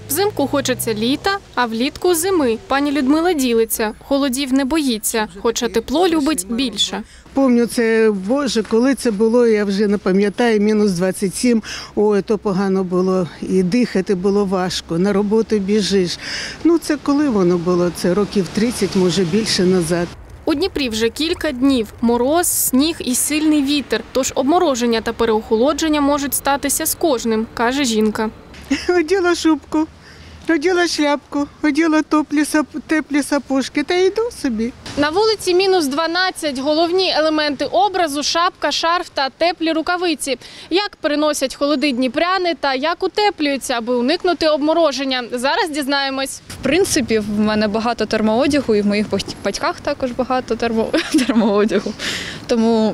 Взимку хочеться літа, а влітку – зими. Пані Людмила ділиться. Холодів не боїться, хоча тепло любить більше. Пам'ятаю, це, Боже, коли це було, я вже не пам'ятаю, мінус 27, ой, то погано було, і дихати було важко, на роботу біжиш. Ну, це коли воно було? Це років 30, може більше назад. У Дніпрі вже кілька днів. Мороз, сніг і сильний вітер. Тож обмороження та переохолодження можуть статися з кожним, каже жінка. Оділа шубку, оділа шляпку, оділа теплі сапожки та йду собі. На вулиці мінус 12. Головні елементи образу – шапка, шарф та теплі рукавиці. Як переносять холоди дніпряни та як утеплюються, аби уникнути обмороження? Зараз дізнаємось. В принципі, в мене багато термоодягу і в моїх батьках також багато термоодягу. Тому,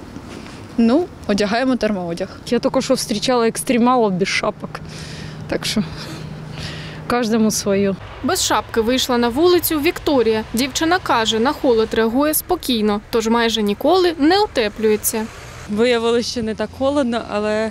одягаємо термоодяг. Я тільки що зустрічала екстремалів без шапок. Так що кожному своє. Без шапки вийшла на вулицю Вікторія. Дівчина каже, на холод реагує спокійно, тож майже ніколи не утеплюється. Виявилося, що не так холодно, але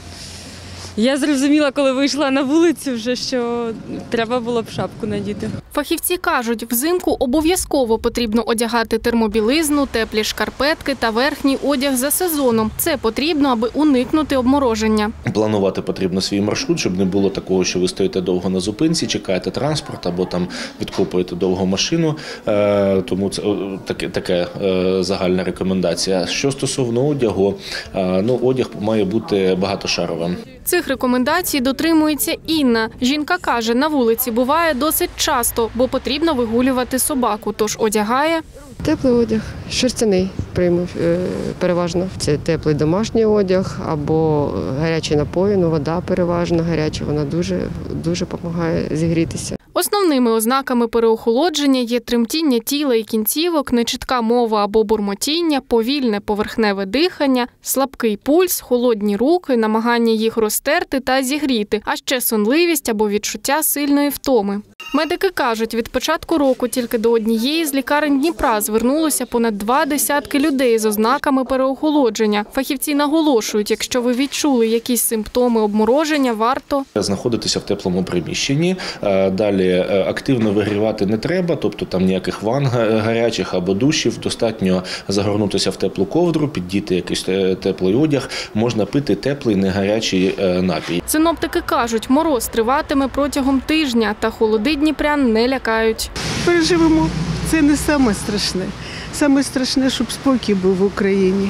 я зрозуміла, коли вийшла на вулицю, вже, що треба було б шапку надіти. Фахівці кажуть, взимку обов'язково потрібно одягати термобілизну, теплі шкарпетки та верхній одяг за сезоном. Це потрібно, аби уникнути обмороження. Планувати потрібно свій маршрут, щоб не було такого, що ви стоїте довго на зупинці, чекаєте транспорт або там відкопуєте довго машину. Тому це така загальна рекомендація. Що стосовно одягу, одяг має бути багатошаровим. Цих рекомендацій дотримується Інна. Жінка каже, на вулиці буває досить часто, бо потрібно вигулювати собаку, тож одягає теплий одяг, шерстяний переважно. Це теплий домашній одяг або гарячі напої, вода переважно гаряча, вона дуже допомагає зігрітися. Основними ознаками переохолодження є тремтіння тіла і кінцівок, нечітка мова або бурмотіння, повільне поверхневе дихання, слабкий пульс, холодні руки, намагання їх розтерти та зігріти, а ще сонливість або відчуття сильної втоми. Медики кажуть, від початку року тільки до однієї з лікарень Дніпра звернулося понад 20 людей з ознаками переохолодження. Фахівці наголошують, якщо ви відчули якісь симптоми обмороження, варто знаходитися в теплому приміщенні. Далі активно вигрівати не треба, тобто там ніяких ванн гарячих або душів. Достатньо загорнутися в теплу ковдру, піддіти якийсь теплий одяг, можна пити теплий, не гарячий напій. Синоптики кажуть, мороз триватиме протягом тижня, та холоди дніпрян не лякають. Переживемо. Це не саме страшне. Саме страшне, щоб спокій був в Україні.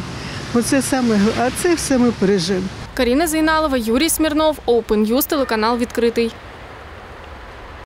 А це все ми переживемо. Каріна Зейналова, Юрій Смірнов, Open News, телеканал «Відкритий».